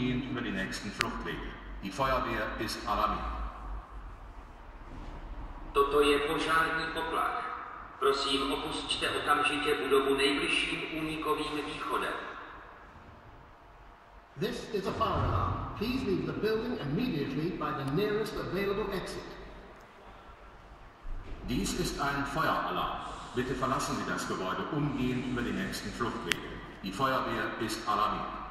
umgehend über die nächsten Fluchtwege. Die Feuerwehr ist alarmiert. Toto je požární poplach. Prosím, opusťte okamžitě budovu nejbližším únikovým východem. This is a fire alarm. Please leave the building immediately by the nearest available exit. Dies ist ein Feueralarm. Bitte verlassen Sie das Gebäude umgehend über die nächsten Fluchtwege. Die Feuerwehr ist alarmiert.